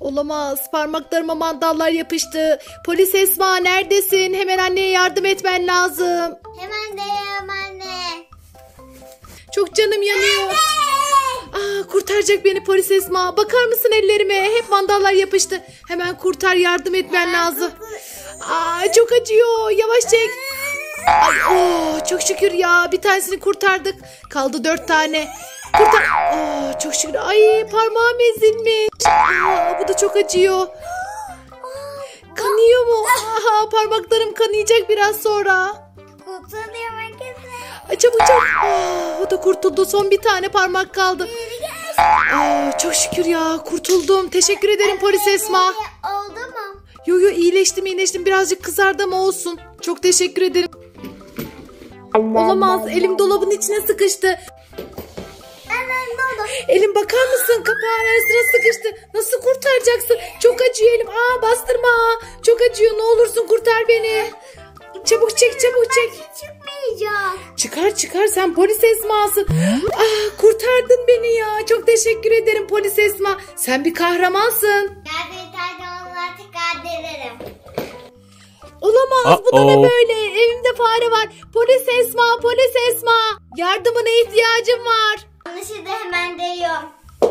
Olamaz. Parmaklarıma mandallar yapıştı. Polis Esma neredesin? Hemen anneye yardım etmen lazım. Hemen deyim anne. Çok canım yanıyor. Kurtaracak beni polis Esma. Bakar mısın ellerime? Hep mandallar yapıştı. Hemen kurtar, yardım etmen lazım. Çok acıyor. Yavaş çek. Çok şükür ya. Bir tanesini kurtardık. Kaldı 4 tane. Kurtar. Çok şükür. Ay, parmağım ezilmiş. Bu da çok acıyor. Kanıyor mu? Parmaklarım kanayacak biraz sonra. Kurtuluyorum herkese. Çabuk. Bu da kurtuldu. Son bir tane parmak kaldı. Çok şükür ya. Kurtuldum. Teşekkür ederim polis Esma. Oldu mu? Yo iyileştim. Birazcık kızardı ama olsun. Çok teşekkür ederim. Olamaz. Elim dolabın içine sıkıştı. Elim bakar mısın? Kapağın arasına sıkıştı. Nasıl kurtaracaksın? Çok acıyor elim. Bastırma. Çok acıyor. Ne olursun kurtar beni. Çabuk çek. Çıkmayacak. Çıkar. Sen polis Esma'sın. Kurtardın beni ya. Çok teşekkür ederim polis Esma. Sen bir kahramansın. Gerçekten onları tekrar denerim. Olamaz. Bu da ne böyle? Evimde fare var. Polis Esma. Yardımına ihtiyacım var. Anlaşıldı, hemen deliyorum.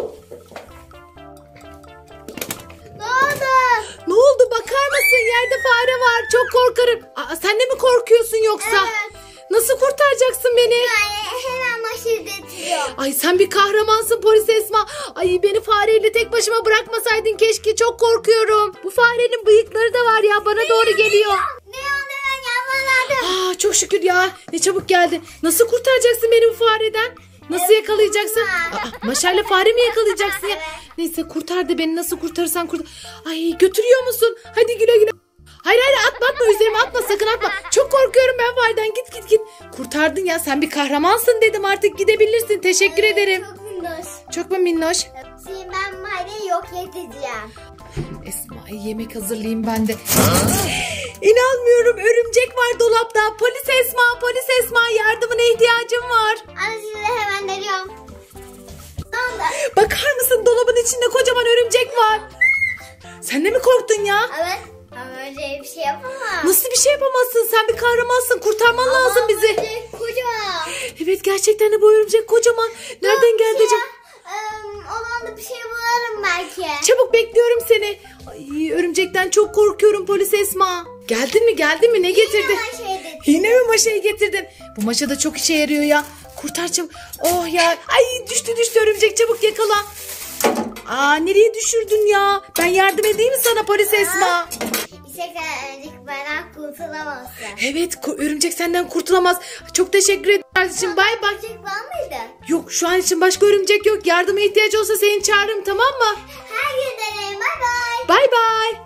Ne oldu? Bakar mısın? Yerde fare var. Çok korkarım. Sen de mi korkuyorsun yoksa? Evet. Nasıl kurtaracaksın beni? Hemen maşır getiriyorum. Ay sen bir kahramansın polis Esma. Ay beni fareyle tek başıma bırakmasaydın keşke. Çok korkuyorum. Bu farenin bıyıkları da var ya. Bana doğru geliyor. Ne oldu, ben yavrulardım. Çok şükür ya. Ne çabuk geldi. Nasıl kurtaracaksın beni bu fareden? Nasıl yakalayacaksın? Maşayla fare mi yakalayacaksın ya? Neyse kurtar da beni, nasıl kurtarırsan kurtar. Ay götürüyor musun? Hadi güle. Hayır atma üzerime, atma sakın atma. Çok korkuyorum ben fareden, git. Kurtardın ya, sen bir kahramansın dedim, artık gidebilirsin. Teşekkür ederim. Çok minnoş. Çok mu minnoş? Şimdi ben fareyi yok edeceğim. Esma'ya yemek hazırlayayım ben de. İnanmıyorum, örümcek var dolapta. Polis Esma yardımına ihtiyacım var. Anlaşıldı, hemen deliyorum. Ne oldu? Bakar mısın, dolabın içinde kocaman örümcek var. Sen de mi korktun ya? Evet. Ama öyle bir şey yapamam. Nasıl bir şey yapamazsın? Sen bir kahramansın. Kurtarman lazım bizi. Örümcek kocaman. Evet, gerçekten de bu örümcek kocaman. Nereden geldi acaba? Olan bir şey bulalım belki. Çabuk, bekliyorum seni. Ay, örümcekten çok korkuyorum polis Esma. Geldin mi? Ne getirdin? Yine mi maşayı getirdin? Bu maşa da çok işe yarıyor ya. Kurtar çabuk. Oh ya. Ay düştü örümcek, çabuk yakala. Nereye düşürdün ya? Ben yardım edeyim mi sana polis Esma? Örümcek benden kurtulamazsın. Evet, örümcek senden kurtulamaz. Çok teşekkür ederim kardeşim. Bay bay. Örümcek var mıydı? Yok, şu an için başka örümcek yok. Yardıma ihtiyacı olsa seni çağırırım, tamam mı? Her gün deneyin. Bay bay. Bay bay.